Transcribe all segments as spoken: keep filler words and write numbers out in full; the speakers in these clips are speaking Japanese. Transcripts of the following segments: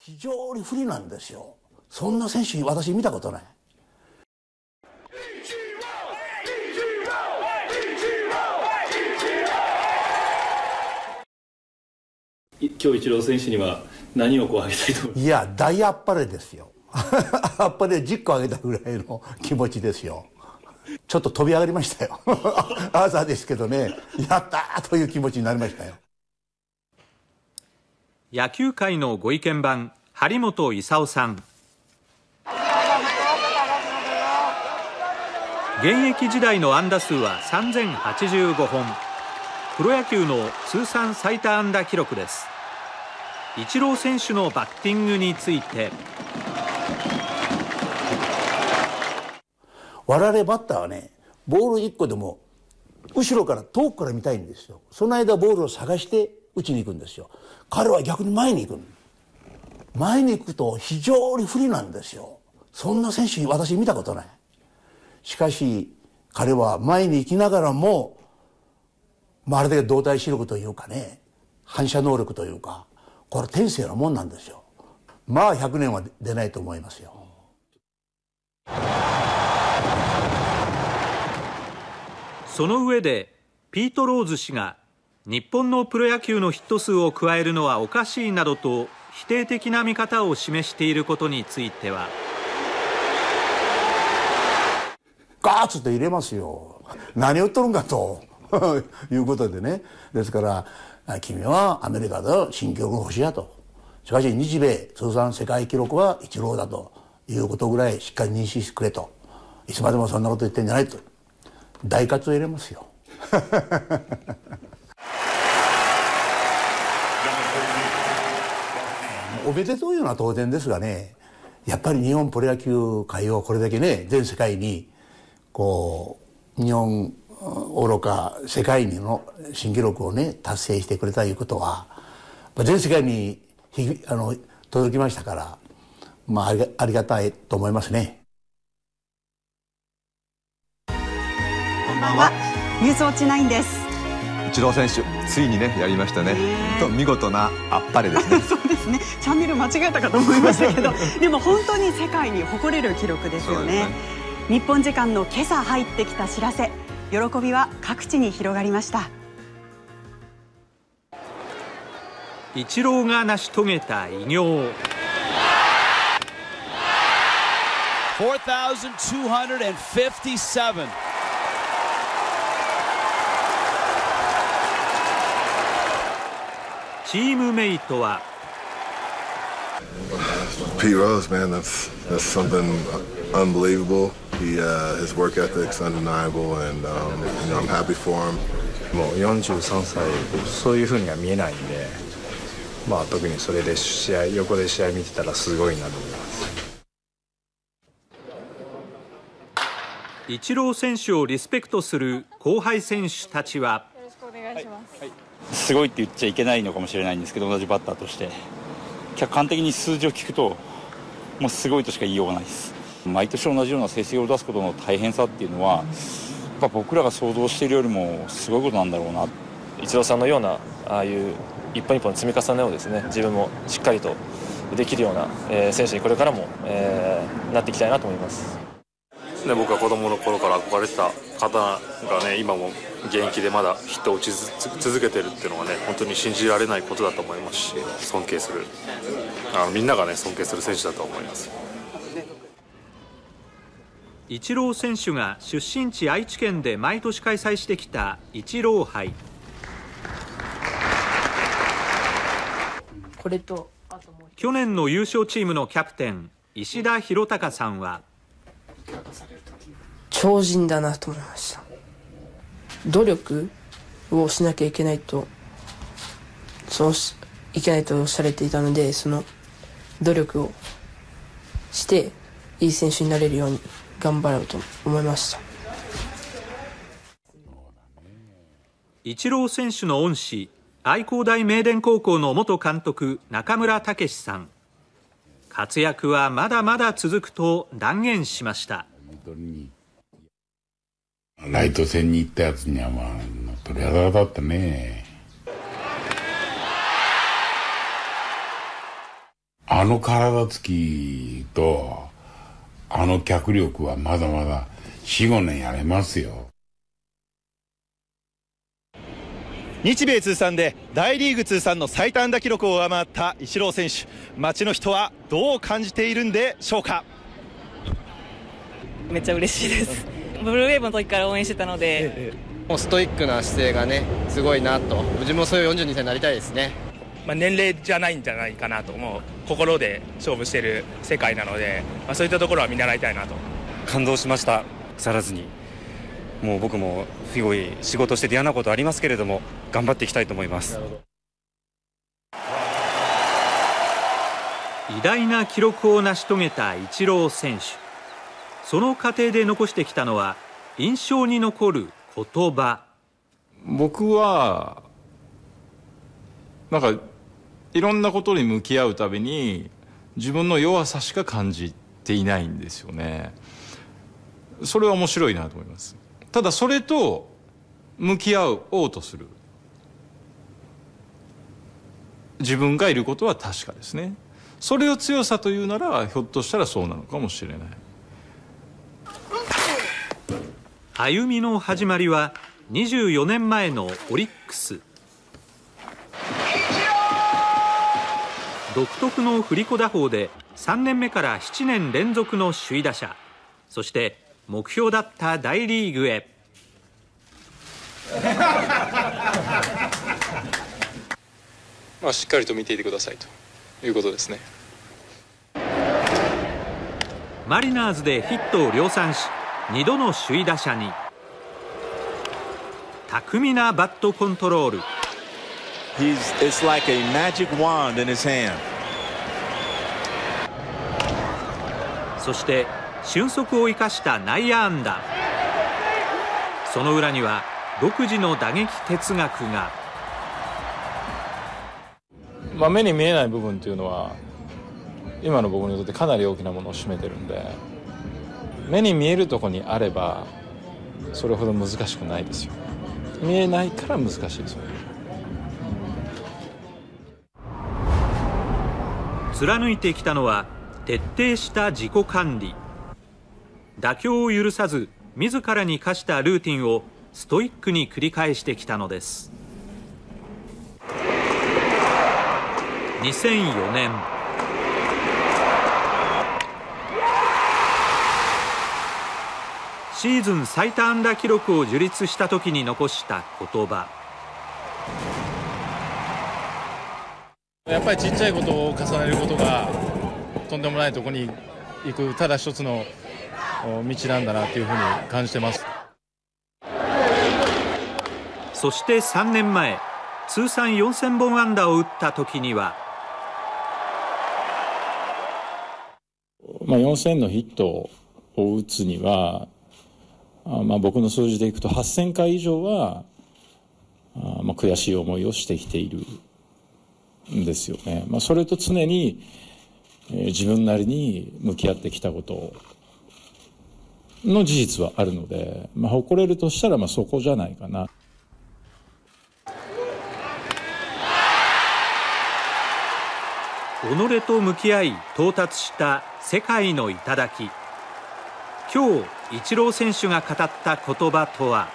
非常に不利なんですよ。そんな選手私見たことない。 今日イチロー選手には何をこうあげたいと思いますか？ いや、大あっぱれですよ。あっぱれじゅっこあげたぐらいの気持ちですよ。ちょっと飛び上がりましたよ。朝ですけどね、やったーという気持ちになりましたよ。 野球界のご意見番、張本勲さん。現役時代の安打数はさんぜんはちじゅうごほん。プロ野球の通算最多安打記録です。イチロー選手のバッティングについて、 我々バッターはね、ボールいっこでも後ろから遠くから見たいんですよ。その間ボールを探して打ちに行くんですよ。彼は逆に前に行く。前に行くと非常に不利なんですよ。そんな選手私見たことない。しかし彼は前に行きながらも、まあ、あれだけ動体視力というかね、反射能力というか、これ天性のもんなんですよ。まあひゃくねんは出ないと思いますよ。 その上でピート・ローズ氏が日本のプロ野球のヒット数を加えるのはおかしいなどと否定的な見方を示していることについては、 ガーッと入れますよ。何を言っとるんかということでね。ですから君はアメリカで新記録欲しいやと。しかし日米通算世界記録はイチローだということぐらいしっかり認識してくれと。いつまでもそんなこと言ってんじゃないと。大喝を入れますよ。おめでとういうのは当然ですがね、やっぱり日本プロ野球界をこれだけね、全世界にこう日本愚か世界にの新記録をね達成してくれたいうことは全世界にひあの届きましたから、まあありが、ありがたいと思いますね。 こんばんは。ニュースウォッチナインです。 イチロー選手ついにねやりましたね。と見事なあっぱれですね。 そうですね。チャンネル間違えたかと思いましたけど、でも本当に世界に誇れる記録ですよね。日本時間の今朝入ってきた知らせ、喜びは各地に広がりました。 イチローが成し遂げた偉業。よんさんびゃくごじゅうなな。 チームメイトは Pete Rose, man, that's that's something unbelievable. He, uh, his work ethic's undeniable, and um, you know, I'm happy for him. もうよんじゅうさんさい、そういうふうには見えないんで、まあ特にそれで試合横で試合見てたらすごいなと思います。 イチロー選手をリスペクトする後輩選手たちは、 よろしくお願いします。 はいはい、すごいって言っちゃいけないのかもしれないんですけど、同じバッターとして客観的に数字を聞くともうすごいとしか言いようがないです。毎年同じような成績を出すことの大変さっていうのはやっぱ僕らが想像しているよりもすごいことなんだろうな。 イチローさんのようなああいう一本一本の積み重ねをですね、自分もしっかりとできるような、えー、選手にこれからも、えー、なっていきたいなと思います。 ね、僕は子供の頃から憧れてた方がね、今も現役でまだヒットを打ち続けてるっていうのはね、本当に信じられないことだと思いますし、尊敬するあのみんながね尊敬する選手だと思います。 イチロー選手が出身地愛知県で毎年開催してきたイチロー杯。 これと去年の優勝チームのキャプテン石田博隆さんは、 超人だなと思いました。努力をしなきゃいけないとそういけないとおっしゃられていたので、その努力をしていい選手になれるように頑張ろうと思いました。 イチロー選手の恩師、愛工大名電高校の元監督中村武さん、活躍はまだまだ続くと断言しました。 ライト線に行ったやつにはまあ鳥肌だったね。 あの体つきとあの脚力はまだまだよん、ごねんやれますよ。 日米通算で大リーグ通算の最多安打記録を上回ったイチロー選手、街の人はどう感じているんでしょうか。 めっちゃ嬉しいです。ブルーウェーブの時から応援してたので、ええ、 もうストイックな姿勢がねすごいなと、自分もそういうよんじゅうにさいになりたいですね。 まあ、年齢じゃないんじゃないかなと、もう心で勝負している世界なので、まあ、そういったところは見習いたいなと。 感動しました。腐らずに、もう僕もすごい仕事してて嫌なことありますけれども頑張っていきたいと思います。 偉大な記録を成し遂げたイチロー選手、その過程で残してきたのは印象に残る言葉。 僕はなんかいろんなことに向き合うたびに自分の弱さしか感じていないんですよね。それは面白いなと思います。ただそれと向き合おうとする自分がいることは確かですね。それを強さというならひょっとしたらそうなのかもしれない。 歩みの始まりはにじゅうよねんまえのオリックス。独特の振り子打法でさんねんめからななねん連続の首位打者、そして目標だった大リーグへ。 まあしっかりと見ていてくださいということですね。 マリナーズでヒットを量産しにどの首位打者に。巧みなバットコントロール。 He's, it's like a magic wand in his hand. そして俊足を生かした内野安打。その裏には独自の打撃哲学が。 まあ、目に見えない部分というのは今の僕にとってかなり大きなものを占めてるんで、目に見えるところにあればそれほど難しくないですよ。見えないから難しいですよね。 貫いてきたのは徹底した自己管理。妥協を許さず自らに課したルーティンをストイックに繰り返してきたのです。にせんよねん、シーズン最多安打記録を樹立した時に残した言葉。 やっぱりちっちゃいことを重ねることがとんでもないところに行くただ一つの道なんだなというふうに感じてます。 そしてさんねんまえ、通算よんせんぼん安打を打った時には、 まあ、よんせんのヒットを打つには、あまあ僕の数字でいくとはっせんかい以上はあまあ悔しい思いをしてきているんですよね。まあ、それと常に、えー、自分なりに向き合ってきたことの事実はあるので、まあ、誇れるとしたらまあそこじゃないかな。 己と向き合い到達した世界の頂。今日イチロー選手が語った言葉とは。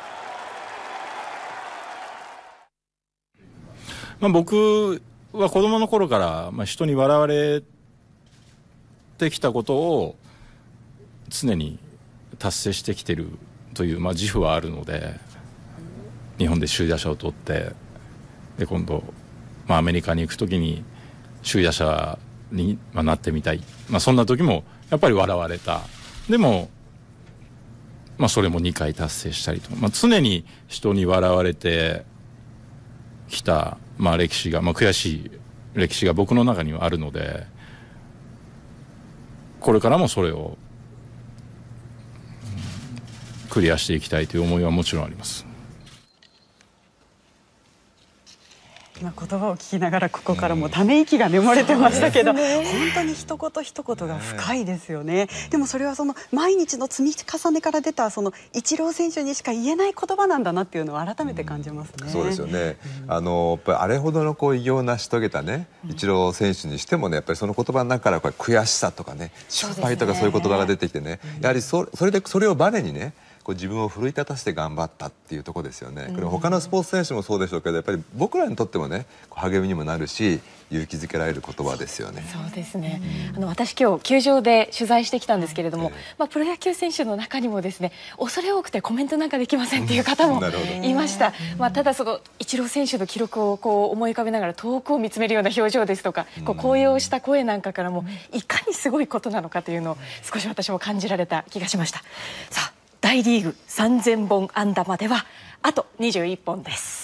まあ、僕は子供の頃からまあ人に笑われてきたことを常に達成してきてるというまあ自負はあるので、日本で首位打者を取ってで今度、まあ、アメリカに行く時に首位打者になってみたい、まあ、そんな時もやっぱり笑われた。でも、まあ、それもにかい達成したりと、まあ、常に人に笑われてきた、まあ、歴史が、まあ、悔しい歴史が僕の中にはあるので、これからもそれを、うん、クリアしていきたいという思いはもちろんあります。 今言葉を聞きながらここからもうため息が眠れてましたけど、 ね、 本当に一言一言が深いですよね。でもそれはその毎日の積み重ねから出たそのイチロー選手にしか言えない言葉なんだなっていうのを改めて感じますね。 そうですよね。あのやっぱりあれほどのこう偉業を成し遂げたね、イチロー選手にしてもね、やっぱりその言葉の中からこれ悔しさとかね、失敗とかそういう言葉が出てきてね、やはりそそれでそれをバネにね。こう自分を奮い立たせて頑張ったっていうところですよね。これ他のスポーツ選手もそうでしょうけど、やっぱり僕らにとってもね励みにもなるし勇気づけられる言葉ですよね。 そうですね、あの私今日球場で取材してきたんですけれども、まあ、プロ野球選手の中にもですね恐れ多くてコメントなんかできませんっていう方もいました。まあ、ただそのイチロー選手の記録をこう思い浮かべながら遠くを見つめるような表情ですとか、こう高揚した声なんかからもいかにすごいことなのかというのを少し私も感じられた気がしました。さあ大リーグさんぜんぼん安打まではあとにじゅういっぽんです。